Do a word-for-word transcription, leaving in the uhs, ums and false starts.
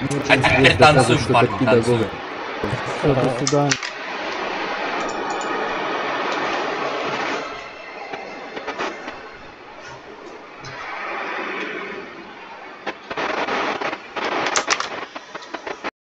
А теперь танцуем, парни, танцуем. Все, до свидания.